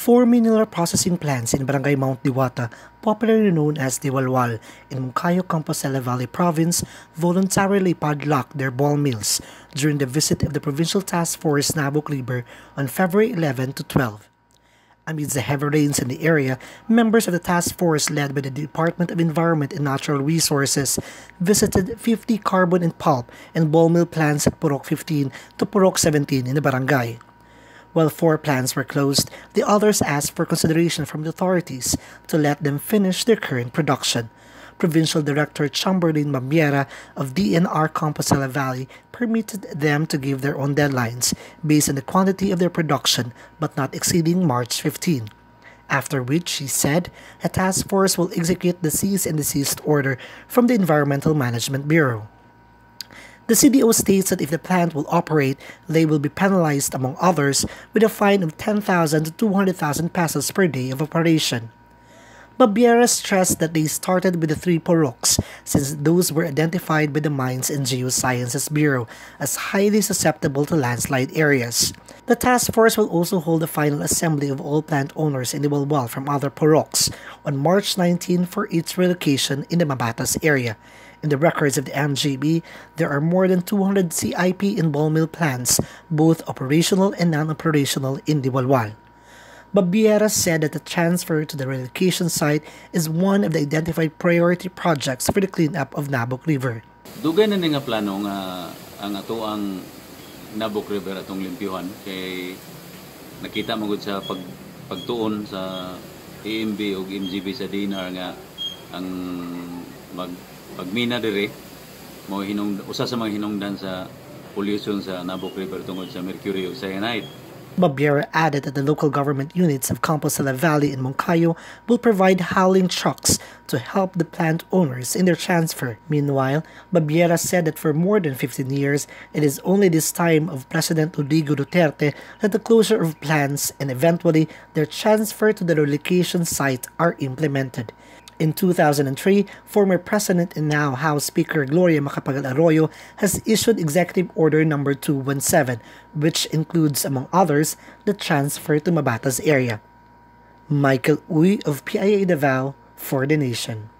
Four mineral processing plants in Barangay Mount Diwata, popularly known as Diwalwal, in Moncayo, Compostela Valley Province, voluntarily padlocked their ball mills during the visit of the Provincial Task Force Nabucliber on February 11 to 12. Amidst the heavy rains in the area, members of the task force led by the Department of Environment and Natural Resources visited 50 carbon and pulp and ball mill plants at Purok 15 to Purok 17 in the barangay. While 4 plants were closed, the others asked for consideration from the authorities to let them finish their current production. Provincial Director Chamberlain Mabiera of DNR Compostela Valley permitted them to give their own deadlines based on the quantity of their production but not exceeding March 15. After which, she said, a task force will execute the cease and desist order from the Environmental Management Bureau. The CDO states that if the plant will operate, they will be penalized, among others, with a fine of 10,000 to 200,000 pesos per day of operation. Mabiera stressed that they started with the 3 Puroks since those were identified by the Mines and Geosciences Bureau as highly susceptible to landslide areas. The task force will also hold a final assembly of all plant owners in the Diwalwal from other Puroks on March 19 for its relocation in the Mabatas area. In the records of the MGB, there are more than 200 CIP and ball mill plants, both operational and non-operational in Diwalwal. Mabiera said that the transfer to the relocation site is one of the identified priority projects for the cleanup of Naboc River. Dugay na nga plano nga ang atoang Naboc River atong limpyuhan kay nakita mo gud sa pagtuon sa AMB ug MGB sa DNR nga ang pagmina dire mo usa sa mga hinungdan sa pollution sa Naboc River tungod sa mercury ug cyanide. Mabiera added that the local government units of Compostela Valley and Moncayo will provide hauling trucks to help the plant owners in their transfer. Meanwhile, Mabiera said that for more than 15 years, it is only this time of President Rodrigo Duterte that the closure of plants and eventually their transfer to the relocation site are implemented. In 2003, former President and now House Speaker Gloria Macapagal Arroyo has issued Executive Order No. 217, which includes, among others, the transfer to Mabatas area. Michael Uy of PIA Davao for the Nation.